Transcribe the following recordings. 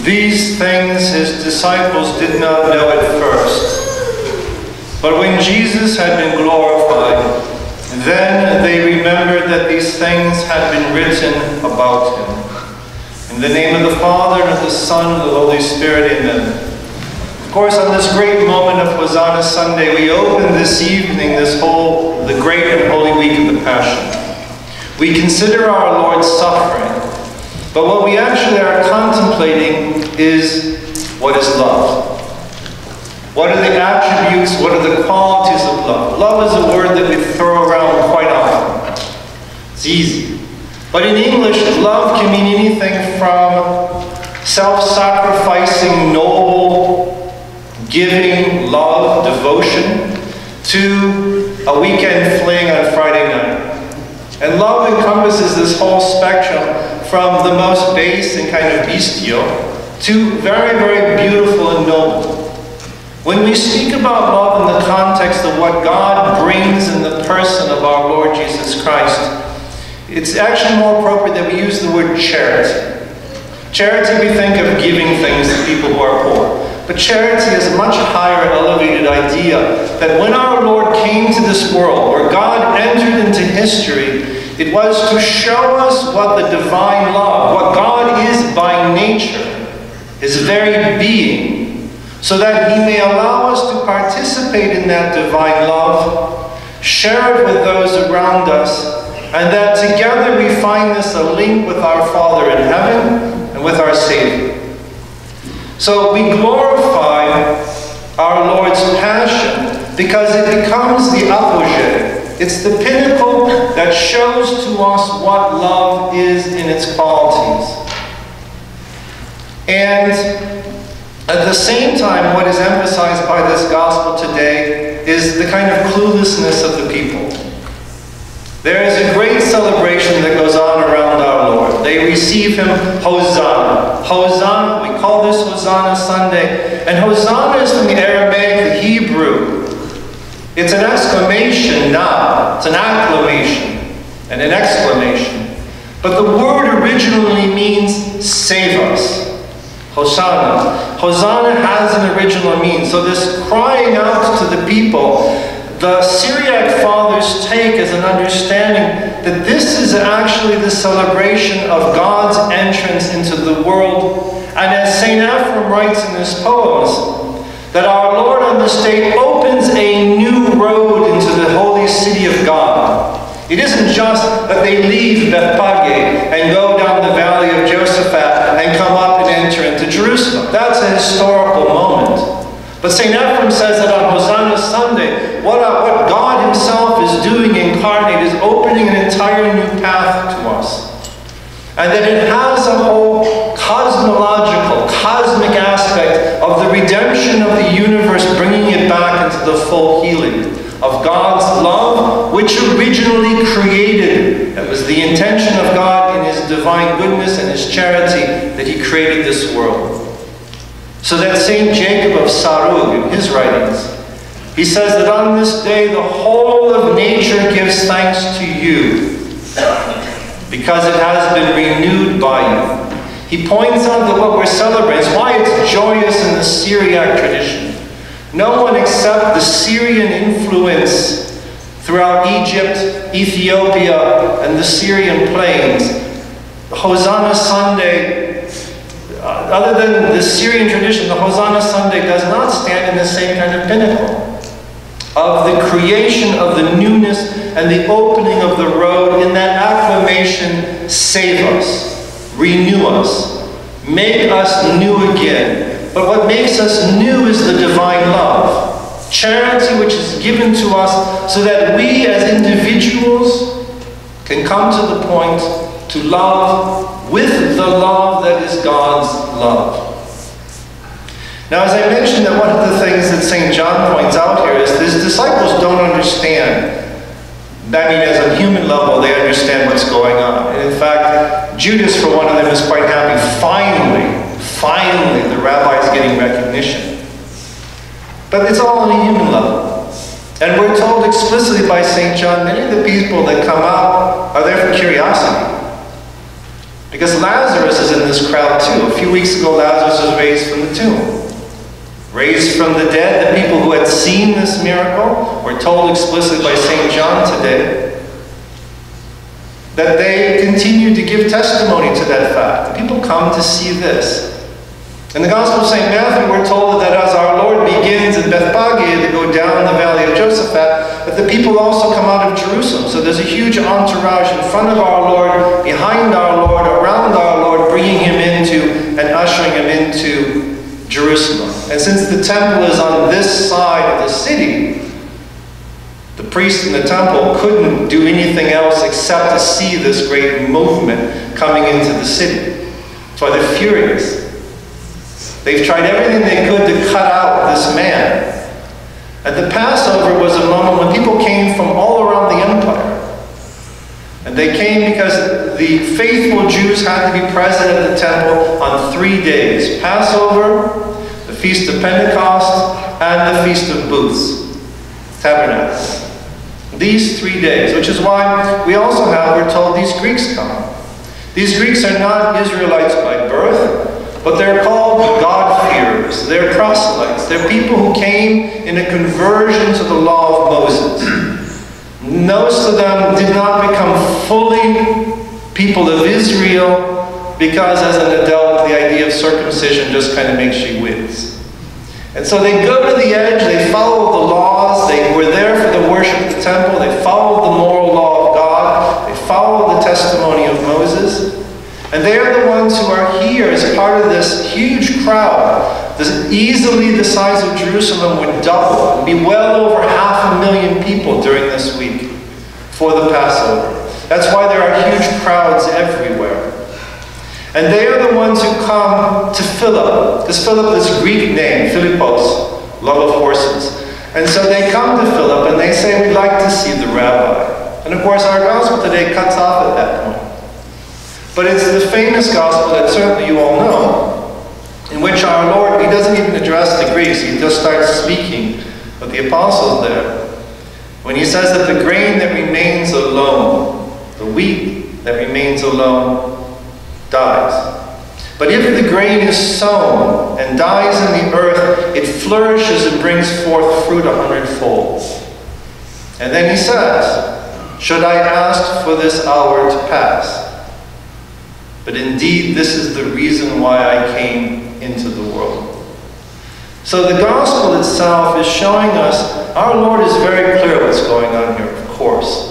These things his disciples did not know at first. But when Jesus had been glorified, then they remembered that these things had been written about him. In the name of the Father, and of the Son, and of the Holy Spirit, amen. Of course, on this great moment of Hosanna Sunday, we open this evening the great and holy week of the Passion. We consider our Lord's suffering, but what we actually are contemplating is what is love. What are the attributes, what are the qualities of love? Love is a word that we throw around quite often. It's easy. But in English, love can mean anything from self-sacrificing, noble, giving, love, devotion, to a weekend fling on Friday night. And love encompasses this whole spectrum from the most base and kind of bestial to very, very beautiful and noble. When we speak about love in the context of what God brings in the person of our Lord Jesus Christ, it's actually more appropriate that we use the word charity. Charity, we think of giving things to people who are poor. But charity is a much higher elevated idea that when our Lord came to this world, where God entered into history, it was to show us what the divine love, what God is by nature, his very being, so that he may allow us to participate in that divine love, share it with those around us, and that together we find this a link with our Father in heaven and with our Savior. So we glorify our Lord's Passion because it becomes the apogee. It's the pinnacle that shows to us what love is in its qualities. And at the same time, what is emphasized by this gospel today is the kind of cluelessness of the people. There is a great celebration that goes on around our Lord. They receive him, Hosanna. Hosanna, we call this Hosanna Sunday. And Hosanna is from the Aramaic, the Hebrew. It's an exclamation now. It's an acclamation and an exclamation. But the word originally means save us. Hosanna. Hosanna has an original meaning. So this crying out to the people, the Syriac fathers take as an understanding that this is actually the celebration of God's entrance into the world. And as St. Ephrem writes in his poems, that our Lord on this day opens a new road into the holy city of God. It isn't just that they leave Bethphage and go down the valley of Josaphat and come up and enter into Jerusalem. That's a historical moment. But St. Ephrem says that on Hosanna Sunday, what God himself is doing incarnate is opening an entire new path to us. And that it has a whole cosmological, cosmic aspect of the redemption of the universe, bringing it back into the full healing of God's love, which originally created. It was the intention of God in his divine goodness and his charity that he created this world. So that St. Jacob of Sarug, in his writings, he says that on this day the whole of nature gives thanks to you, because it has been renewed by you. He points out that what we're celebrating is why it's joyous in the Syriac tradition. No one except the Syrian influence throughout Egypt, Ethiopia, and the Syrian plains. Hosanna Sunday, other than the Syrian tradition, the Hosanna Sunday does not stand in the same kind of pinnacle of the creation of the newness and the opening of the road in that acclamation, save us, renew us, make us new again. But what makes us new is the divine love, charity which is given to us so that we as individuals can come to the point to love with the love that is God's love. Now, as I mentioned, that one of the things that St. John points out here is his disciples don't understand. I mean, as a human level, they understand what's going on. And in fact, Judas, for one of them, is quite happy. Finally, the rabbi is getting recognition. But it's all on a human level. And we're told explicitly by St. John, many of the people that come out are there for curiosity. Because Lazarus is in this crowd too. A few weeks ago, Lazarus was raised from the tomb. Raised from the dead, the people who had seen this miracle were told explicitly by St. John today that they continue to give testimony to that fact. The people come to see this. In the Gospel of St. Matthew, we're told that as our Lord begins in Bethphage to go down the valley of Josaphat, that the people also come out of Jerusalem. So there's a huge entourage in front of our Lord, behind our Lord, around our Lord, bringing him into and ushering him into Jerusalem. And since the temple is on this side of the city, the priest in the temple couldn't do anything else except to see this great movement coming into the city. That's why they're furious. They've tried everything they could to cut out this man. And the Passover was a moment when people came from all around the empire. And they came because the faithful Jews had to be present at the temple on 3 days. Passover, the Feast of Pentecost, and the Feast of Booths, Tabernacles. These 3 days, which is why we also have, we're told, these Greeks come. These Greeks are not Israelites by birth, but they're called God-fearers. They're proselytes. They're people who came in a conversion to the law of Moses. Most of them did not become fully people of Israel because as an adult the idea of circumcision just kind of makes you wince. And so they go to the edge, they follow the laws, they were there for the worship of the temple, they followed the moral law of God, they followed the testimony of Moses, and they are the ones who are here as part of this huge crowd. Easily the size of Jerusalem would double, and be well over 500,000 people during this week for the Passover. That's why there are huge crowds everywhere. And they are the ones who come to Philip, because Philip is a Greek name, Philippos, love of horses. And so they come to Philip and they say, we'd like to see the rabbi. And of course our gospel today cuts off at that point. But it's the famous gospel that certainly you all know, in which our Lord, he doesn't even address the Greeks, he just starts speaking with the apostles there. When he says that the grain that remains alone, the wheat that remains alone, dies. But if the grain is sown and dies in the earth, it flourishes and brings forth fruit 100-fold. And then he says, should I ask for this hour to pass? But indeed, this is the reason why I came into the world. So the gospel itself is showing us, our Lord is very clear what's going on here, of course.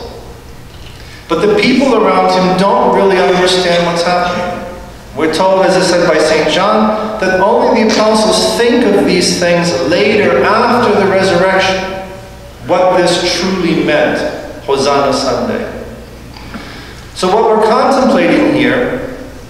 But the people around him don't really understand what's happening. We're told, as I said by St. John, that only the apostles think of these things later, after the resurrection, what this truly meant, Hosanna Sunday. So what we're contemplating here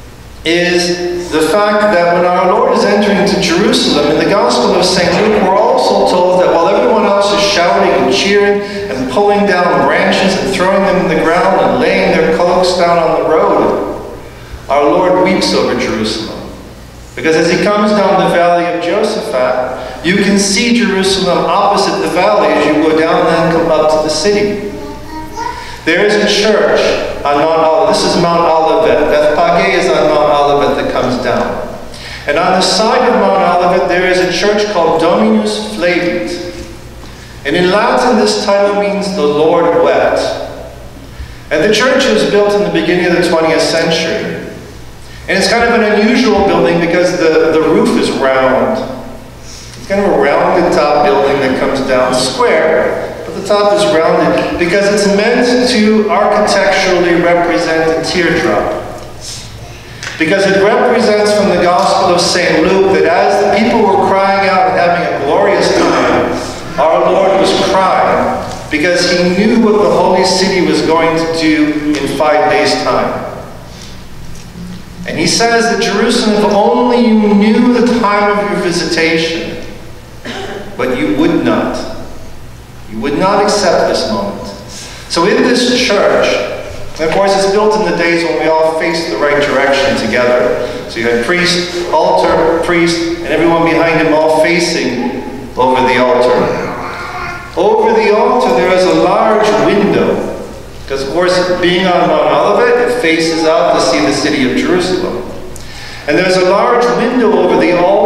is the fact that when our Lord is entering to Jerusalem, in the Gospel of St. Luke, we're also told that while everyone else is shouting and cheering and pulling down branches and throwing them in the ground and laying their cloaks down on the road, our Lord weeps over Jerusalem. Because as he comes down the valley of Josaphat, you can see Jerusalem opposite the valley as you go down and come up to the city. There is a church on Mount Olivet. This is Mount Olivet. Bethphage is on Mount Olivet that comes down. And on the side of Mount Olivet, there is a church called Dominus Flevit. And in Latin, this title means the Lord wept. And the church was built in the beginning of the 20th century. And it's kind of an unusual building because the roof is round. It's kind of a rounded top building that comes down square, but the top is rounded because it's meant to architecturally represent a teardrop. Because it represents from the Gospel of St. Luke that as the people were crying out and having a glorious time, our Lord was crying because he knew what the holy city was going to do in 5 days' time. And he says that Jerusalem, if only you knew the time of your visitation, but you would not. You would not accept this moment. So in this church, and of course it's built in the days when we all faced the right direction together. So you had priest, altar, priest, and everyone behind him all facing over the altar. Over the altar there is a large window. Because, of course, being on Mount Olivet, it faces out to see the city of Jerusalem. And there's a large window over the altar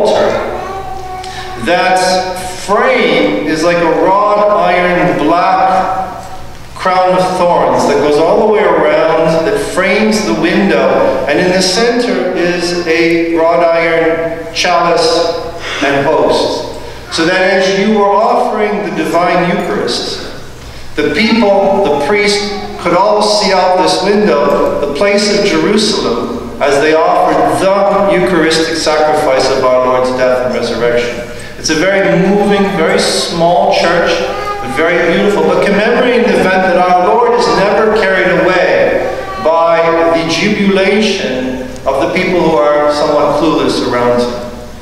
that frame is like a wrought iron black crown of thorns that goes all the way around, that frames the window, and in the center is a wrought iron chalice and host. So that as you were offering the divine Eucharist, the people, the priest, could all see out this window the place of Jerusalem as they offered the Eucharistic sacrifice of our Lord's death and resurrection. It's a very moving, very small church, but very beautiful, but commemorating the event that our Lord is never carried away by the jubilation of the people who are somewhat clueless around him.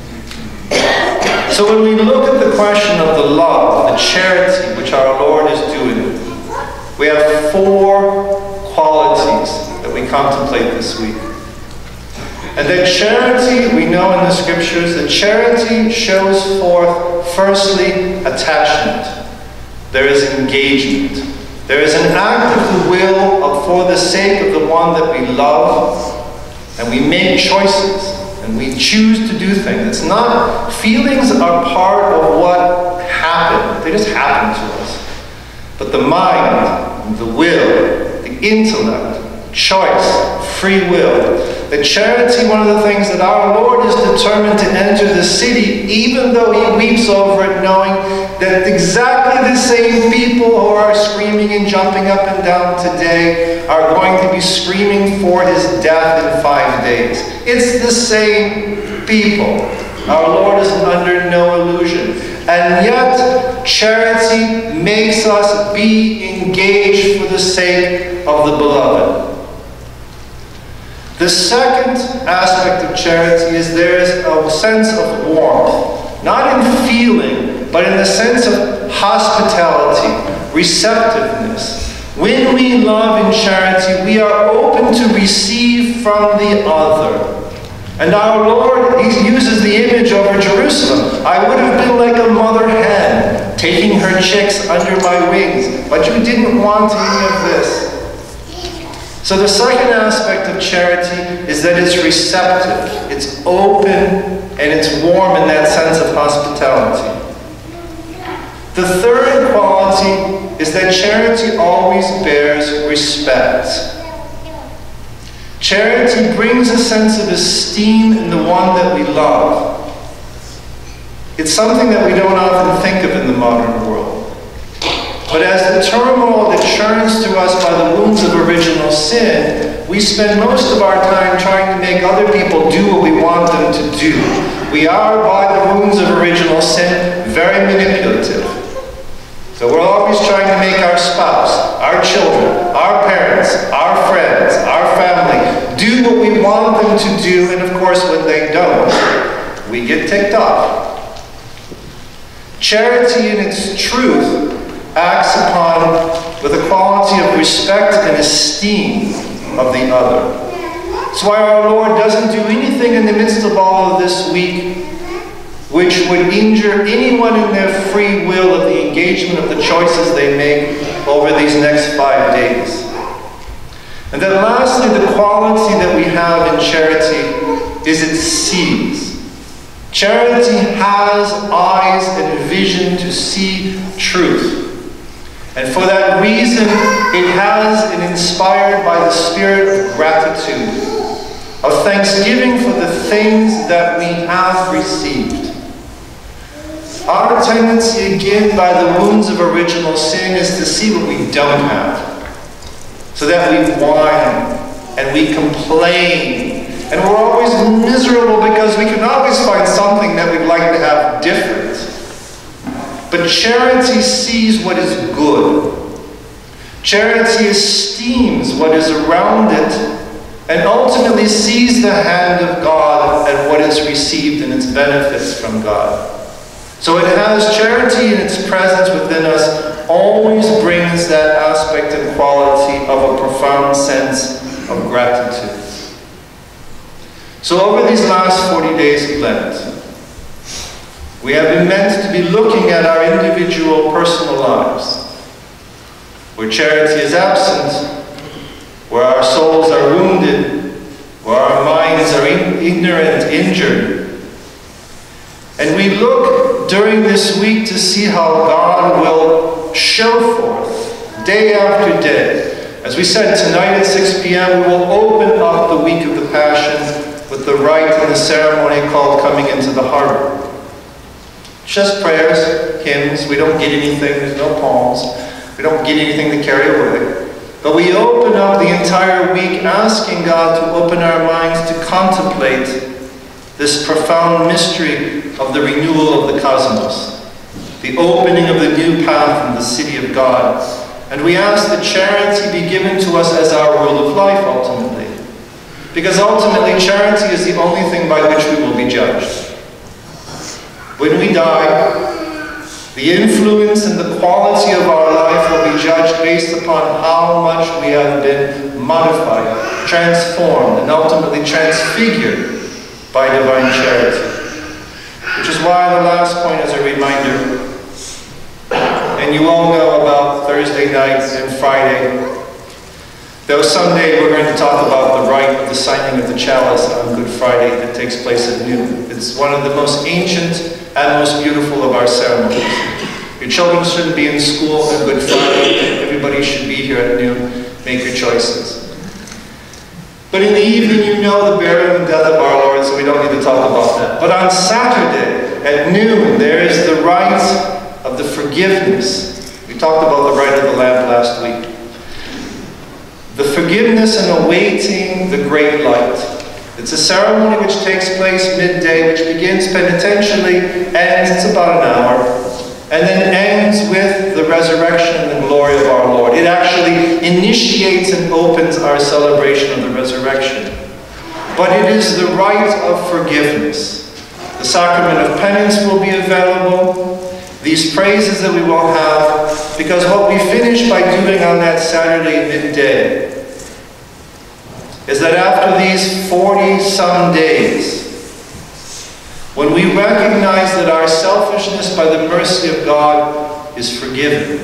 So when we look at the question of the love, the charity which our Lord is doing, we have 4 qualities that we contemplate this week. And that charity, we know in the scriptures, that charity shows forth, firstly, attachment. There is engagement. There is an act of the will for the sake of the one that we love, and we make choices, and we choose to do things. It's not, feelings are part of what happened. They just happen to us. But the mind, the will, the intellect, choice, free will. The charity, one of the things that our Lord is determined to enter the city, even though he weeps over it, knowing that exactly the same people who are screaming and jumping up and down today are going to be screaming for his death in 5 days. It's the same people. Our Lord is under no illusion. And yet, charity makes us be engaged for the sake of the beloved. The second aspect of charity is there is a sense of warmth, not in feeling, but in the sense of hospitality, receptiveness. When we love in charity, we are open to receive from the other. And our Lord, he uses the image over Jerusalem. I would have been like a mother hen, taking her chicks under my wings, but you didn't want any of this. So the second aspect of charity is that it's receptive, it's open, and it's warm in that sense of hospitality. The third quality is that charity always bears respect. Charity brings a sense of esteem in the one that we love. It's something that we don't often think of in the modern world. But as the turmoil that churns through us by the wounds of original sin, we spend most of our time trying to make other people do what we want them to do. We are, by the wounds of original sin, very manipulative. So we're always trying to make our spouse, our children, our parents, our friends, our family, do what we want them to do, and of course when they don't, we get ticked off. Charity in its truth acts upon with a quality of respect and esteem of the other. That's why our Lord doesn't do anything in the midst of all of this week which would injure anyone in their free will of the engagement of the choices they make over these next 5 days. And then lastly, the quality that we have in charity is it sees. Charity has eyes and vision to see truth. And for that reason, it has and inspired by the spirit of gratitude, of thanksgiving for the things that we have received. Our tendency, again, by the wounds of original sin, is to see what we don't have, so that we whine and we complain, and we're always miserable because we can always find something that we'd like to have different. But charity sees what is good. Charity esteems what is around it, and ultimately sees the hand of God and what is received in its benefits from God. So it has charity in its presence within us, always brings that aspect and quality of a profound sense of gratitude. So over these last 40 days of Lent, we have been meant to be looking at our individual personal lives, where charity is absent, where our souls are wounded, where our minds are ignorant, injured. And we look during this week to see how God will show forth day after day. As we said, tonight at 6 p.m. we will open up the week of the Passion with the rite and the ceremony called Coming into the Harbor. Just prayers, hymns. We don't get anything. There's no poems. We don't get anything to carry away. But we open up the entire week asking God to open our minds to contemplate this profound mystery of the renewal of the cosmos, the opening of the new path in the city of God. And we ask that charity be given to us as our rule of life ultimately. Because ultimately charity is the only thing by which we will be judged. When we die, the influence and the quality of our life will be judged based upon how much we have been modified, transformed, and ultimately transfigured by divine charity. Which is why the last point is a reminder. And you all know about Thursday nights and Friday. Though someday we're going to talk about the rite of the signing of the chalice on Good Friday that takes place at noon. It's one of the most ancient and most beautiful of our ceremonies. Your children shouldn't be in school on Good Friday. Everybody should be here at noon. Make your choices. But in the evening, you know the burial and death of our Lord, so we don't need to talk about that. But on Saturday at noon, there is the rite of the forgiveness. We talked about the rite of the Lamb last week. The forgiveness and awaiting the great light. It's a ceremony which takes place midday, which begins penitentially, ends, it's about an hour, and then ends with the resurrection and the glory of our Lord. It actually initiates and opens our celebration of the resurrection. But it is the rite of forgiveness. The sacrament of penance will be available. These praises that we will have, because what we finish by doing on that Saturday midday is that after these 40-some days, when we recognize that our selfishness by the mercy of God is forgiven,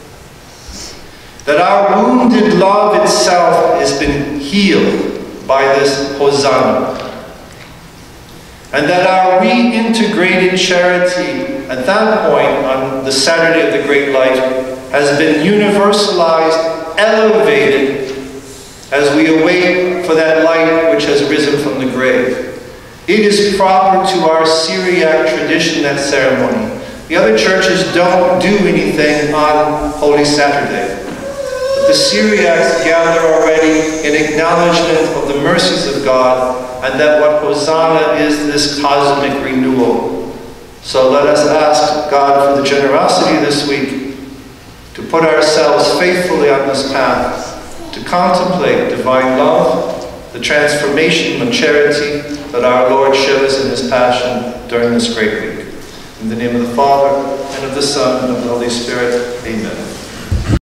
that our wounded love itself has been healed by this Hosanna, and that our reintegrated charity at that point on the Saturday of the Great Light has been universalized, elevated, as we await for that light which has risen from the grave. It is proper to our Syriac tradition, that ceremony. The other churches don't do anything on Holy Saturday. But the Syriacs gather already in acknowledgement of the mercies of God, and that what Hosanna is this cosmic renewal. So let us ask God for the generosity this week to put ourselves faithfully on this path, to contemplate divine love, the transformation of charity that our Lord shows in His Passion during this great week. In the name of the Father, and of the Son, and of the Holy Spirit, amen.